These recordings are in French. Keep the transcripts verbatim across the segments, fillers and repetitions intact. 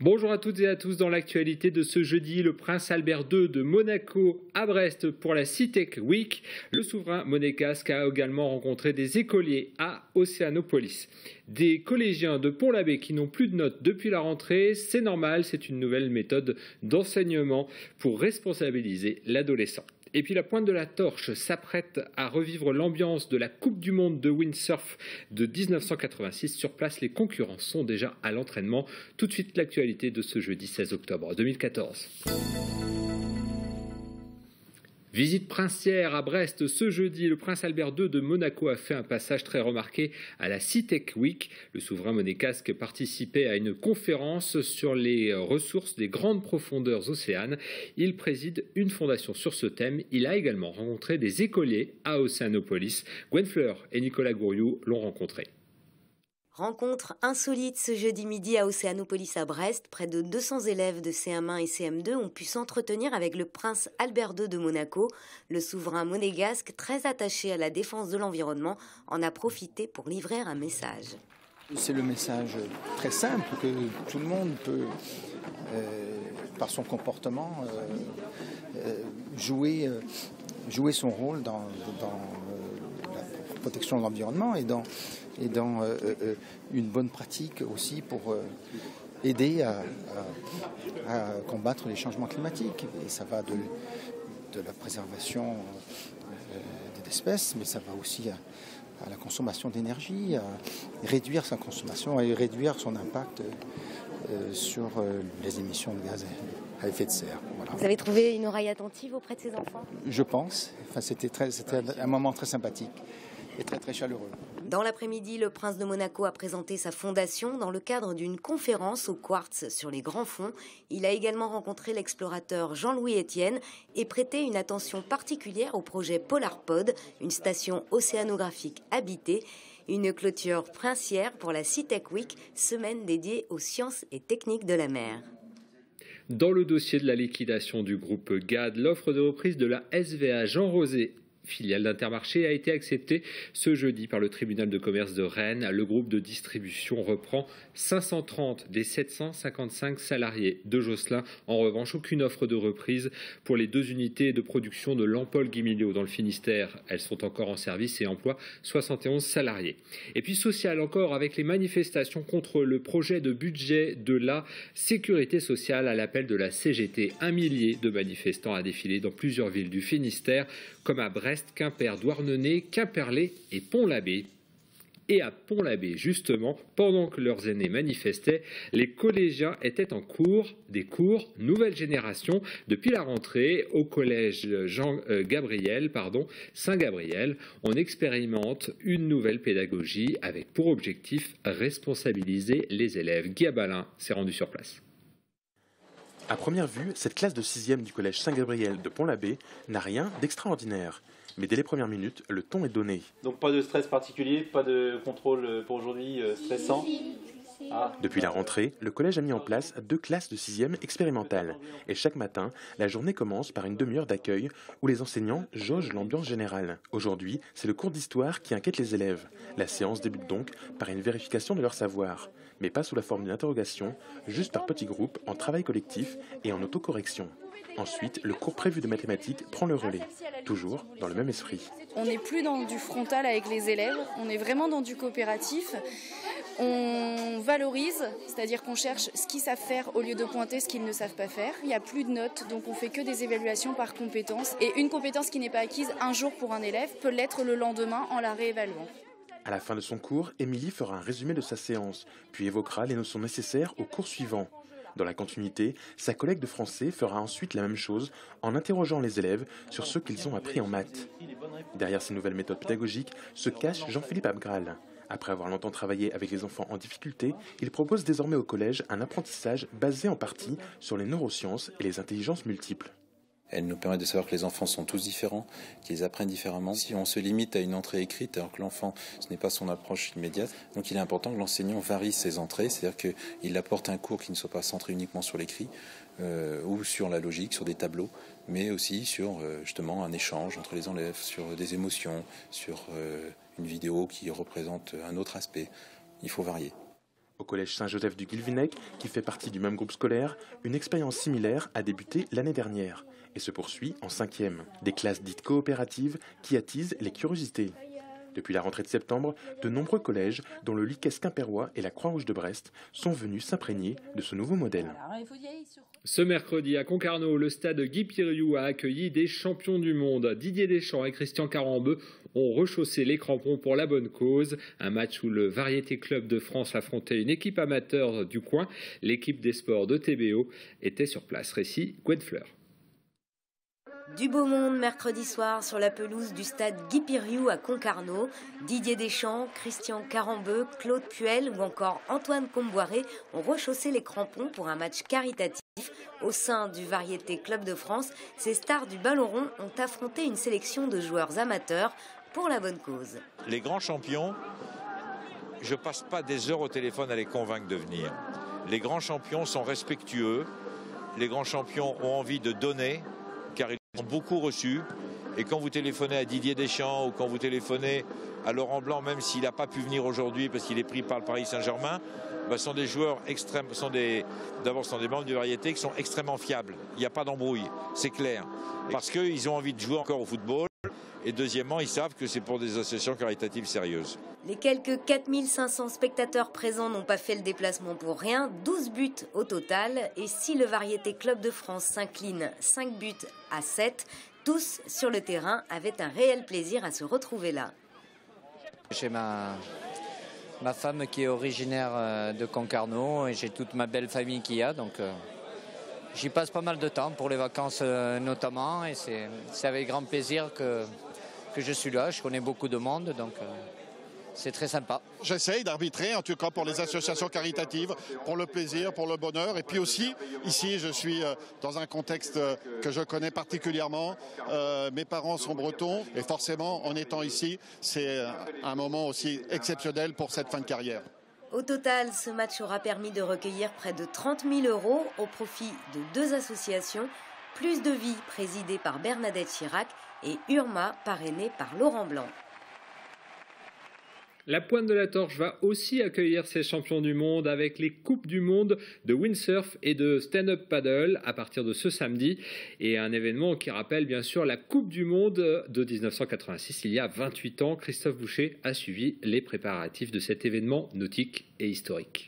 Bonjour à toutes et à tous. Dans l'actualité de ce jeudi, le prince Albert deux de Monaco à Brest pour la CITEC Week. Le souverain monégasque a également rencontré des écoliers à Océanopolis. Des collégiens de Pont-l'Abbé qui n'ont plus de notes depuis la rentrée, c'est normal, c'est une nouvelle méthode d'enseignement pour responsabiliser l'adolescent. Et puis la pointe de la torche s'apprête à revivre l'ambiance de la Coupe du Monde de windsurf de mille neuf cent quatre-vingt-six. Sur place, les concurrents sont déjà à l'entraînement. Tout de suite, l'actualité de ce jeudi seize octobre deux mille quatorze. Visite princière à Brest ce jeudi. Le prince Albert deux de Monaco a fait un passage très remarqué à la CITEC Week. Le souverain monégasque participait à une conférence sur les ressources des grandes profondeurs océanes. Il préside une fondation sur ce thème. Il a également rencontré des écoliers à Océanopolis. Gwen Fleur et Nicolas Gouriou l'ont rencontré. Rencontre insolite ce jeudi midi à Océanopolis à Brest. Près de deux cents élèves de C M un et C M deux ont pu s'entretenir avec le prince Albert deux de Monaco. Le souverain monégasque, très attaché à la défense de l'environnement, en a profité pour livrer un message. C'est le message très simple que tout le monde peut, euh, par son comportement, euh, euh, jouer, euh, jouer son rôle dans, dans euh, la protection de l'environnement et dans et dans euh, euh, une bonne pratique aussi pour euh, aider à, à, à combattre les changements climatiques. Et ça va de, de la préservation euh, des espèces, mais ça va aussi à, à la consommation d'énergie, à réduire sa consommation et réduire son impact euh, sur euh, les émissions de gaz à effet de serre. Voilà. Vous avez trouvé une oreille attentive auprès de ces enfants ? Je pense. Enfin, c'était, très, c'était un moment très sympathique et très très chaleureux. Dans l'après-midi, le prince de Monaco a présenté sa fondation dans le cadre d'une conférence au Quartz sur les grands fonds. Il a également rencontré l'explorateur Jean-Louis Etienne et prêté une attention particulière au projet PolarPod, une station océanographique habitée. Une clôture princière pour la CITEC Week, semaine dédiée aux sciences et techniques de la mer. Dans le dossier de la liquidation du groupe G A D, l'offre de reprise de la S V A Jean Rosé, filiale d'Intermarché, a été acceptée ce jeudi par le tribunal de commerce de Rennes. Le groupe de distribution reprend cinq cent trente des sept cent cinquante-cinq salariés de Josselin. En revanche, aucune offre de reprise pour les deux unités de production de Lampol-Guimiliau dans le Finistère. Elles sont encore en service et emploient soixante et onze salariés. Et puis social encore, avec les manifestations contre le projet de budget de la sécurité sociale à l'appel de la C G T. Un millier de manifestants a défilé dans plusieurs villes du Finistère, comme à Brest, Quimper, Douarnenez, Quimperlé et Pont-l'Abbé. Et à Pont-l'Abbé, justement, pendant que leurs aînés manifestaient, les collégiens étaient en cours, des cours nouvelle génération. Depuis la rentrée, au collège Jean-Gabriel, pardon, Saint-Gabriel, on expérimente une nouvelle pédagogie avec pour objectif responsabiliser les élèves. Guy Abalin s'est rendu sur place. À première vue, cette classe de sixième du collège Saint-Gabriel de Pont-l'Abbé n'a rien d'extraordinaire. Mais dès les premières minutes, le ton est donné. Donc pas de stress particulier, pas de contrôle pour aujourd'hui euh, stressant. Ah. Depuis la rentrée, le collège a mis en place deux classes de sixième expérimentales. Et chaque matin, la journée commence par une demi-heure d'accueil où les enseignants jaugent l'ambiance générale. Aujourd'hui, c'est le cours d'histoire qui inquiète les élèves. La séance débute donc par une vérification de leur savoir. Mais pas sous la forme d'une interrogation, juste par petits groupes, en travail collectif et en autocorrection. Ensuite, le cours prévu de mathématiques prend le relais, toujours dans le même esprit. On n'est plus dans du frontal avec les élèves, on est vraiment dans du coopératif. On valorise, c'est-à-dire qu'on cherche ce qu'ils savent faire au lieu de pointer ce qu'ils ne savent pas faire. Il n'y a plus de notes, donc on fait que des évaluations par compétence. Et une compétence qui n'est pas acquise un jour pour un élève peut l'être le lendemain en la réévaluant. À la fin de son cours, Émilie fera un résumé de sa séance, puis évoquera les notions nécessaires au cours suivant. Dans la continuité, sa collègue de français fera ensuite la même chose en interrogeant les élèves sur ce qu'ils ont appris en maths. Derrière ces nouvelles méthodes pédagogiques se cache Jean-Philippe Abgral. Après avoir longtemps travaillé avec les enfants en difficulté, il propose désormais au collège un apprentissage basé en partie sur les neurosciences et les intelligences multiples. Elle nous permet de savoir que les enfants sont tous différents, qu'ils apprennent différemment. Si on se limite à une entrée écrite, alors que l'enfant, ce n'est pas son approche immédiate, donc il est important que l'enseignant varie ses entrées, c'est-à-dire qu'il apporte un cours qui ne soit pas centré uniquement sur l'écrit euh, ou sur la logique, sur des tableaux, mais aussi sur euh, justement un échange entre les élèves, sur des émotions, sur euh, une vidéo qui représente un autre aspect. Il faut varier. Au collège Saint-Joseph du Guilvinec, qui fait partie du même groupe scolaire, une expérience similaire a débuté l'année dernière et se poursuit en cinquième. Des classes dites coopératives qui attisent les curiosités. Depuis la rentrée de septembre, de nombreux collèges, dont le Lycée quimpérois et la Croix-Rouge de Brest, sont venus s'imprégner de ce nouveau modèle. Ce mercredi à Concarneau, le stade Guy Piriou a accueilli des champions du monde. Didier Deschamps et Christian Carambeu ont rechaussé les crampons pour la bonne cause. Un match où le Variété Club de France affrontait une équipe amateur du coin. L'équipe des sports de T B O était sur place. Récit Gwen Fleur. Du beau monde mercredi soir sur la pelouse du stade Guy Piriou à Concarneau. Didier Deschamps, Christian Carambeu, Claude Puel ou encore Antoine Comboiré ont rechaussé les crampons pour un match caritatif. Au sein du Variété Club de France, ces stars du ballon rond ont affronté une sélection de joueurs amateurs pour la bonne cause. Les grands champions, je passe pas des heures au téléphone à les convaincre de venir. Les grands champions sont respectueux, les grands champions ont envie de donner, car ils ont beaucoup reçu. Et quand vous téléphonez à Didier Deschamps ou quand vous téléphonez à Laurent Blanc, même s'il n'a pas pu venir aujourd'hui parce qu'il est pris par le Paris Saint-Germain, bah, sont des joueurs extrêmes, sont des, d'abord sont des membres du Variété qui sont extrêmement fiables. Il n'y a pas d'embrouille, c'est clair. Parce qu'ils ont envie de jouer encore au football. Et deuxièmement, ils savent que c'est pour des associations caritatives sérieuses. Les quelques quatre mille cinq cents spectateurs présents n'ont pas fait le déplacement pour rien. douze buts au total. Et si le Variété Club de France s'incline cinq buts à sept, tous sur le terrain avaient un réel plaisir à se retrouver là. J'ai ma, ma femme qui est originaire de Concarneau et j'ai toute ma belle famille qui y a. Donc euh, j'y passe pas mal de temps pour les vacances euh, notamment. Et c'est, c'est avec grand plaisir que... que je suis là, je connais beaucoup de monde, donc euh, c'est très sympa. J'essaye d'arbitrer, en tout cas pour les associations caritatives, pour le plaisir, pour le bonheur. Et puis aussi, ici, je suis dans un contexte que je connais particulièrement. Euh, mes parents sont bretons et forcément, en étant ici, c'est un moment aussi exceptionnel pour cette fin de carrière. Au total, ce match aura permis de recueillir près de trente mille euros au profit de deux associations. Plus de vie, présidée par Bernadette Chirac, et Urma, parrainée par Laurent Blanc. La Pointe de la Torche va aussi accueillir ses champions du monde avec les Coupes du monde de windsurf et de stand-up paddle à partir de ce samedi. Et un événement qui rappelle bien sûr la Coupe du monde de dix-neuf cent quatre-vingt-six, il y a vingt-huit ans. Christophe Boucher a suivi les préparatifs de cet événement nautique et historique.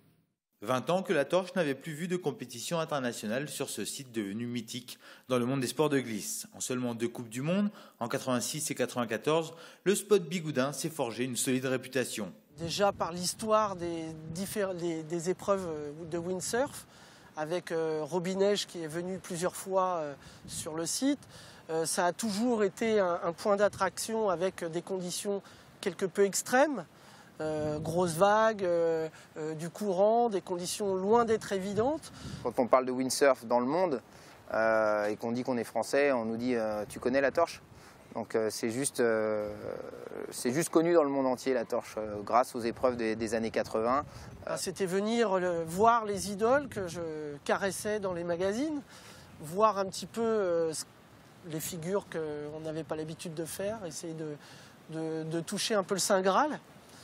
vingt ans que la Torche n'avait plus vu de compétition internationale sur ce site devenu mythique dans le monde des sports de glisse. En seulement deux Coupes du Monde, en quatre-vingt-six et quatre-vingt-quatorze, le spot bigoudin s'est forgé une solide réputation. Déjà par l'histoire des, des, des épreuves de windsurf, avec euh, Robineige qui est venu plusieurs fois euh, sur le site, euh, ça a toujours été un, un point d'attraction avec des conditions quelque peu extrêmes. Euh, grosses vagues, euh, euh, du courant, des conditions loin d'être évidentes. Quand on parle de windsurf dans le monde euh, et qu'on dit qu'on est français, on nous dit euh, tu connais la Torche? Donc euh, c'est juste, euh, c'est juste connu dans le monde entier la Torche, euh, grâce aux épreuves des, des années quatre-vingt. Euh. C'était venir le, voir les idoles que je caressais dans les magazines, voir un petit peu euh, les figures qu'on n'avait pas l'habitude de faire, essayer de, de, de toucher un peu le Saint Graal.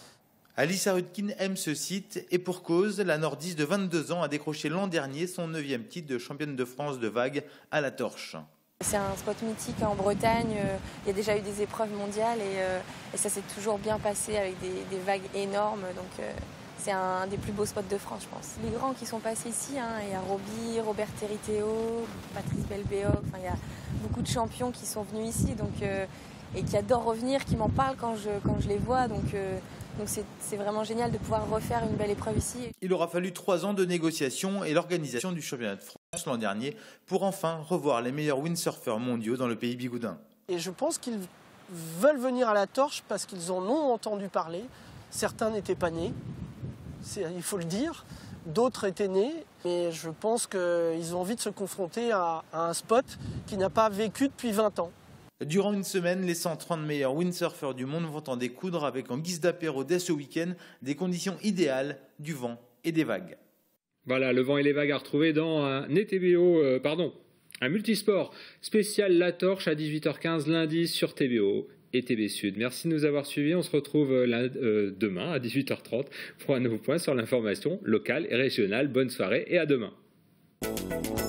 Alice Arutkin aime ce site et pour cause, la nordiste de vingt-deux ans a décroché l'an dernier son neuvième titre de championne de France de vague à la Torche. C'est un spot mythique en Bretagne, il y a déjà eu des épreuves mondiales et, euh, et ça s'est toujours bien passé avec des, des vagues énormes. Donc euh, c'est un des plus beaux spots de France, je pense. Les grands qui sont passés ici, hein, il y a Roby, Robert Territeo, Patrice Belbéoc, enfin, il y a beaucoup de champions qui sont venus ici donc, euh, et qui adorent revenir, qui m'en parlent quand je, quand je les vois. Donc, euh, Donc c'est, c'est vraiment génial de pouvoir refaire une belle épreuve ici. Il aura fallu trois ans de négociations et l'organisation du championnat de France l'an dernier pour enfin revoir les meilleurs windsurfers mondiaux dans le pays bigoudin. Et je pense qu'ils veulent venir à la Torche parce qu'ils en ont entendu parler. Certains n'étaient pas nés, c'est, il faut le dire. D'autres étaient nés. Et je pense qu'ils ont envie de se confronter à, à un spot qui n'a pas vécu depuis vingt ans. Durant une semaine, les cent trente meilleurs windsurfers du monde vont en découdre avec en guise d'apéro dès ce week-end des conditions idéales, du vent et des vagues. Voilà, le vent et les vagues à retrouver dans un E T B O, euh, pardon, un multisport spécial La Torche à dix-huit heures quinze lundi sur T B O et T B Sud. Merci de nous avoir suivis. On se retrouve là, euh, demain à dix-huit heures trente pour un nouveau point sur l'information locale et régionale. Bonne soirée et à demain.